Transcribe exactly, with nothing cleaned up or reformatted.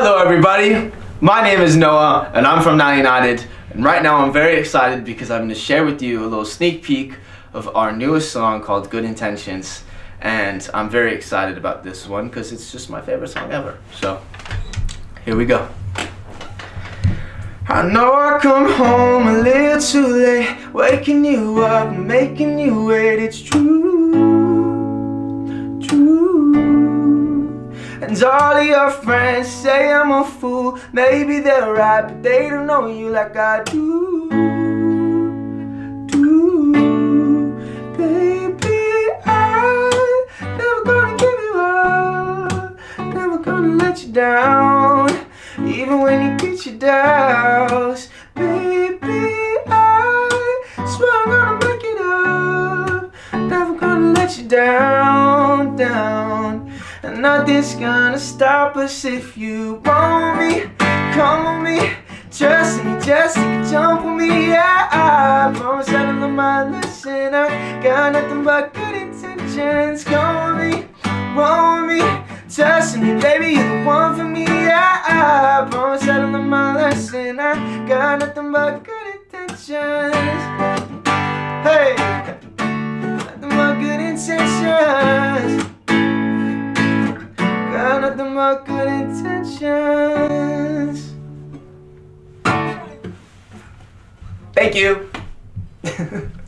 Hello everybody, my name is Noah and I'm from Now United, and right now I'm very excited because I'm going to share with you a little sneak peek of our newest song called Good Intentions, and I'm very excited about this one because it's just my favorite song ever. So here we go. I know I come home a little too late, waking you up, making you wait, it's true, true. And all of your friends say I'm a fool, maybe they're right, but they don't know you like I do, do. Baby, I'm never gonna give you up, never gonna let you down, even when you get your doubts. Baby, I swear I'm gonna make it up, never gonna let you down, down. And nothing's gonna stop us if you want me, come with me, trust me, just take a jump with me. Yeah, I promise I don't learn my lesson, I got nothing but good intentions. Come with me, roll with me, trust me, baby, you're the one for me. Yeah, I promise I don't learn my lesson, I got nothing but good intentions. Hey, nothing but good intentions. Got nothing but good intentions. Thank you.